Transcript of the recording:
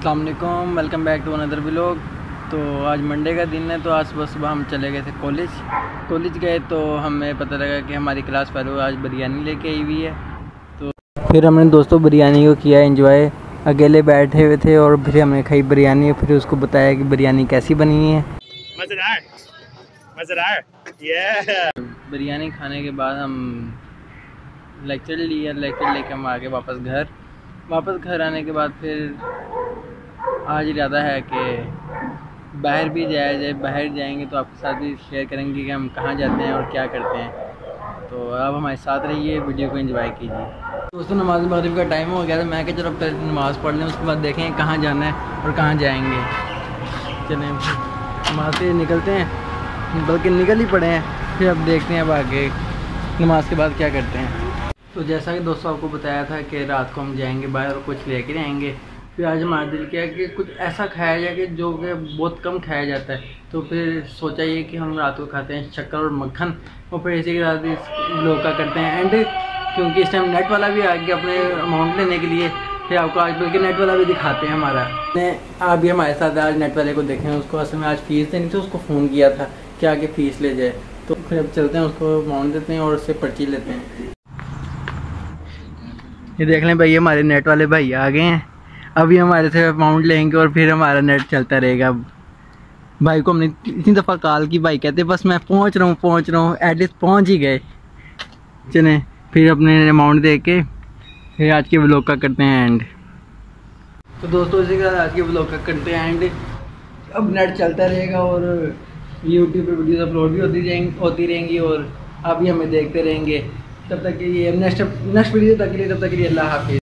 अस्सलाम वालेकुम, welcome back to another vlog. तो आज मंडे का दिन है, तो आज सुबह सुबह हम चले गए थे कॉलेज गए तो हमें पता लगा कि हमारी क्लास फेलो आज बिरयानी लेके आई हुई है। तो फिर हमने दोस्तों बिरयानी को किया एंजॉय। अकेले बैठे हुए थे और फिर हमने खाई बिरयानी, फिर उसको बताया कि बिरयानी कैसी बनी है। मज़ेदार। बिरयानी खाने के बाद हम लेक्चर लेके हम आ गए वापस घर आने के बाद फिर आज इरादा है कि बाहर भी जाया जाए। बाहर जाएंगे तो आपके साथ भी शेयर करेंगे कि हम कहाँ जाते हैं और क्या करते हैं। तो आप हमारे साथ रहिए, वीडियो को एंजॉय कीजिए। दोस्तों नमाज़ मगरिब का टाइम हो गया था, मैं क्या चलो पहले नमाज़ पढ़ लें, उसके बाद देखें कहाँ जाना है और कहाँ जाएंगे। चलें नमाज से निकलते हैं, बल्कि निकल ही पड़े हैं, फिर अब देखते हैं अब आगे नमाज के बाद क्या करते हैं। तो जैसा कि दोस्तों आपको बताया था कि रात को हम जाएंगे बाहर और कुछ लेकर आएंगे। फिर आज हमारा दिल किया कि कुछ ऐसा खाया जाए कि जो कि बहुत कम खाया जाता है। तो फिर सोचा ये कि हम रात को खाते हैं शक्कर और मक्खन, और फिर इसी के साथ इस लोग का करते हैं एंड। क्योंकि इस टाइम नेट वाला भी आ गया अपने अमाउंट लेने के लिए, फिर आपको आज बल्कि नेट वाला भी दिखाते हैं हमारा। आप भी हमारे साथ आज नेट वाले को देखें। उसको असल में आज फ़ीस देनी थी, उसको फ़ोन किया था कि आगे फ़ीस ले जाए। तो फिर अब चलते हैं, उसको अमाउंट देते हैं और उससे पर्ची लेते हैं। ये देख लें भाई, हमारे नेट वाले भाई आ गए हैं। अभी हमारे से अमाउंट लेंगे और फिर हमारा नेट चलता रहेगा। भाई को हमने इतनी दफ़ा कॉल की, भाई कहते बस मैं पहुंच रहा हूँ, एटलीस्ट पहुंच ही गए। चलें फिर अपने अमाउंट दे के फिर आज के व्लॉग का करते हैं एंड। तो दोस्तों इसी के साथ आज के व्लॉग का करते हैं एंड। अब नेट चलता रहेगा और यूट्यूब पर वीडियोस अपलोड भी होती रहेंगी और आप भी हमें देखते रहेंगे। तब तक के लिए नेक्स्ट वीडियो तक के लिए, तब तक के लिए अल्लाह हाफिज़।